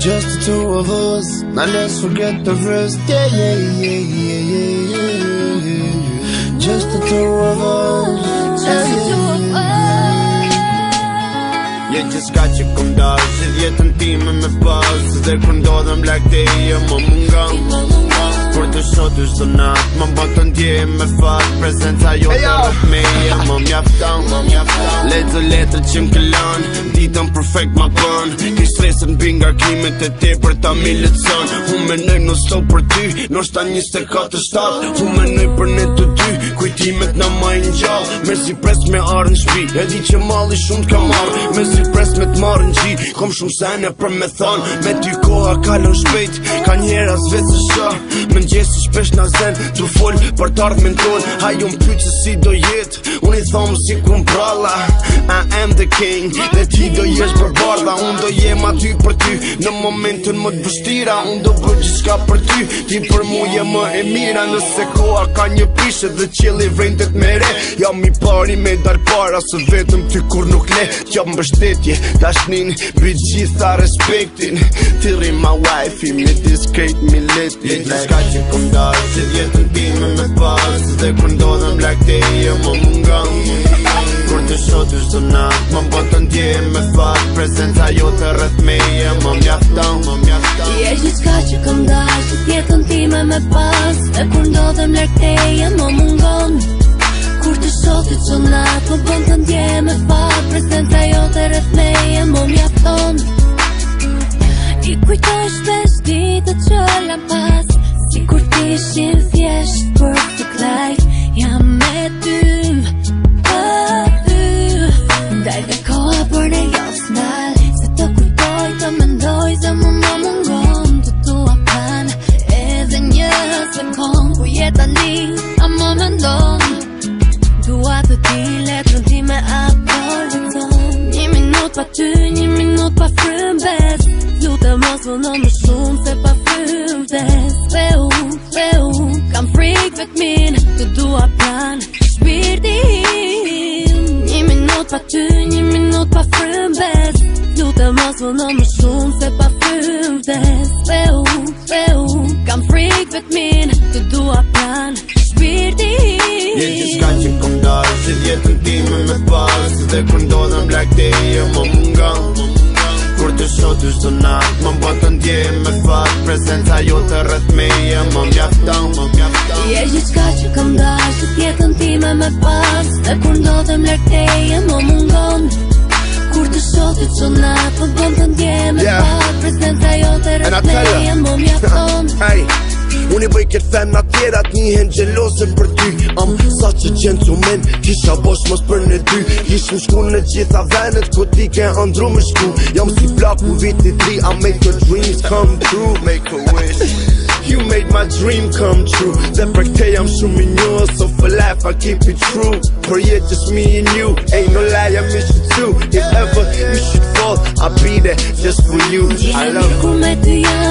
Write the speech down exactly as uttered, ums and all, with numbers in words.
Just the two of us. Now let's forget the rest. Yeah, yeah, yeah, yeah, yeah, yeah, yeah. Just the two of us. Just the two of us. Yeah, just got you come down. Shit, jetën time me pas. Dhe kur ndodhem lakte e më mungon. Kur të shoh dy çdo natë, më bën të ndjem me fat. Prezenca jote rreth meje më mjafton, më mjafton. Lexo letrat që m'këllon, ditën perfekt ma bën. Ki stresën mbi ngarkimet e tepër ta mi leçon. Unë mendoj non stop për ty, ndoshta njëzet e katër shtatë. Unë mendoj për ne të dy, kujtimet na majnë gjallë. Me si pres me arë në shpi, e di që malli shumë t'ka marrë. Me si pres me t'marrë në gji, kom shumë sene për me thonë. Me ty koha kalon shpejt, ka njerë as vetë se shah. Me ngjesi shpesh na zen, t'u fol për t'ardhmen ton. Hajo m'pyet se si do jetë, unë i thom si ku m'pralla. I am the king, dhe ti do jesh për bardha. Unë do jem aty për ty, në momentin më t'vështira. Unë do bëj gjithçka për ty, ti për mu je më e mira. Nëse koha ka një prishe dhe qielli vrendet me re, jam i pari me dar para, se vetëm ty kur nuk le. Jam mbështetje, dashnin, mbi gjitha respektin. Ti rri my wife, me discreet, me lit. Just ka që kom dalë, që jetën time me pas. Dhe kur ndodhem lakte e më mungon. Kur të shoh dy çdo natë, më bën të ndjem me fat. Prezenca jote rreth meje më mjafton, më mjafton. Je gjithçka që kam dashur, që jetën time me pas. Dhe kur ndodhem larg teje më mungon. Kur të shoh dy çdo natë, më bën të ndjem me fat. Prezenca jote rreth meje më mjafton. I kujtoj shpesh ditët që lam pas, si kur t'ishin thjesht për të klajt. Jam me ty, për ty. Ndaj dhe koha për ne jo s'nal, se të kujtoj të mendoj se më më mungon. Të tua plan edhe një sekond, ku je tani a më mendon. Dua të ti letrën time apo lexon. Një minut pa ty, një minut pa frymëves. Lutem mos vëno më shumë se pa frymëves. Dhe unë, dhe unë kam frikë vetmin, të dua plan shpirtin. Një minut pa ty, një minut pa frymëves. Lutem mos vëno më shumë se pa frymëves. Dhe unë, dhe unë kam frikë vetmin, të dua plan shpirtin. Je gjithçka që kom dalë, që jetën time me pas. Dhe kur ndodhem lakte e më mungon. Kur të shoh dy çdo natë, më bën të ndjem me fat. Prezenca jote rreth meje më mjafton, më mjafton. Je gjithçka që kam dashur, që jetën time me pas. Dhe kur ndodhem larg teje më mungon. Kur të shoh dy çdo natë, më bën të ndjem me fat. Prezenca jote rreth meje më mjafton. Unë i bëj këtë femna tjerat njihen gjelose për ty. Am sa që gentleman, kisha bosh mos për në dy. Ishim shku në gjitha venet, ku ti ke andru më shku. Jam si plaku viti tri, I make your dreams come true. Make a wish, you made my dream come true. Dhe për këte jam shumë i njohë, so for life I keep it true. For yet just me and you, ain't no lie, I miss you too. If ever you should fall, I'll be there just for you. I love you.